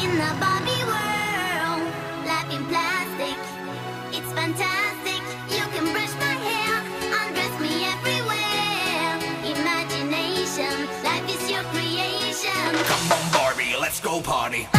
In a Barbie world, life in plastic, it's fantastic. You can brush my hair, undress me everywhere. Imagination, life is your creation. Come on, Barbie, let's go party.